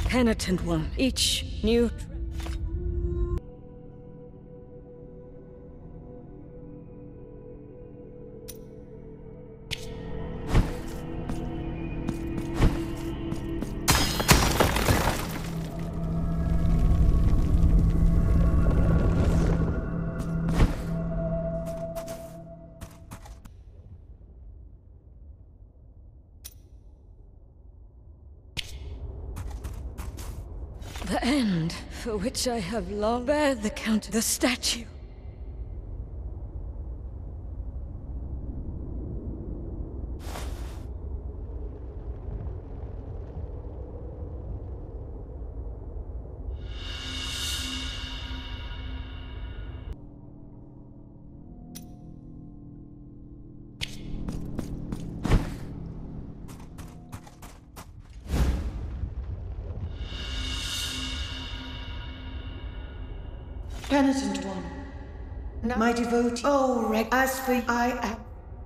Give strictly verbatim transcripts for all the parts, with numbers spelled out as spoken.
Penitent one. Each new... The end, for which I have long bear the count the statue. Penitent one, now my devotee. Oh, Reg, as for I am.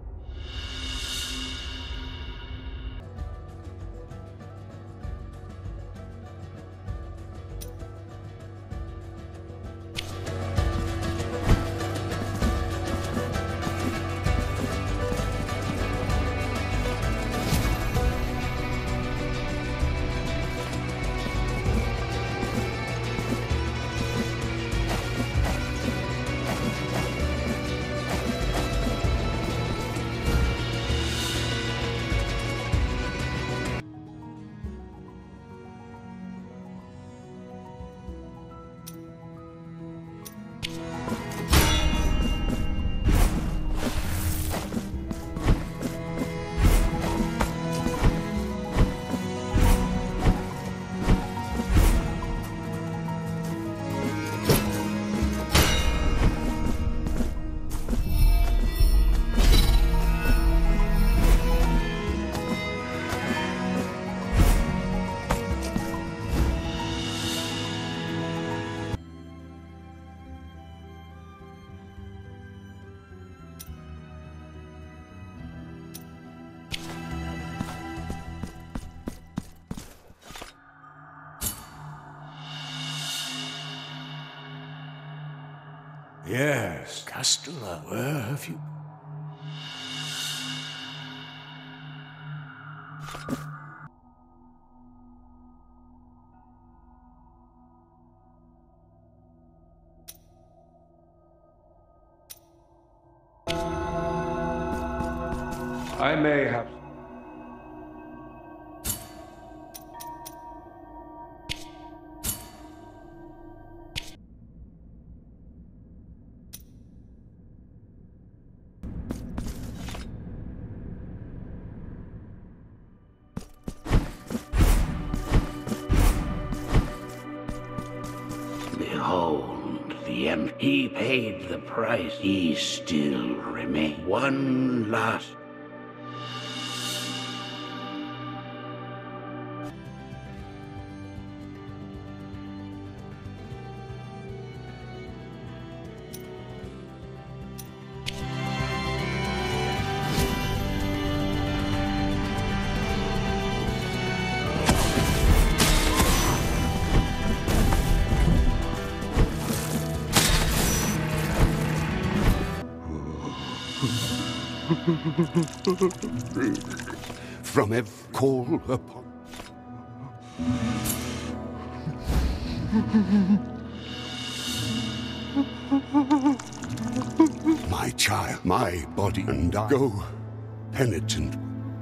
Yes, Castellan, where have you... I may have... Behold, the em- he paid the price. He still remains. One last... From every call upon... My child, my body, and I go penitent.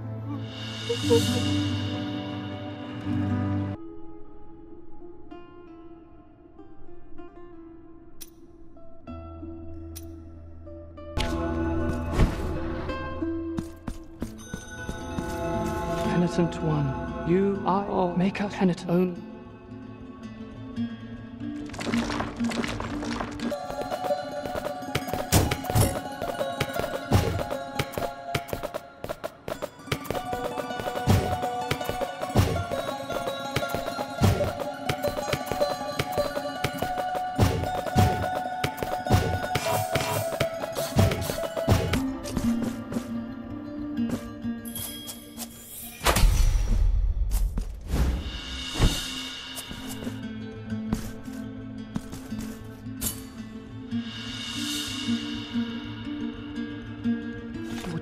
Penitent one, you are all make us penitent only.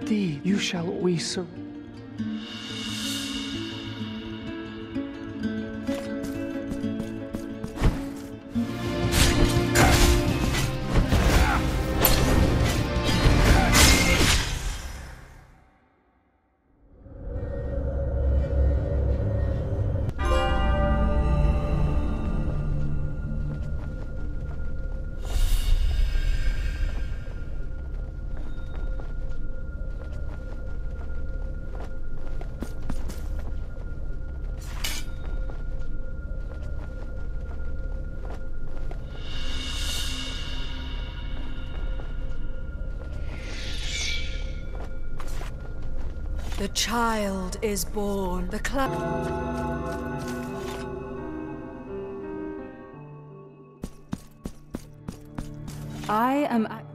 deed, you shall we sur- The child is born. The cloud. I am.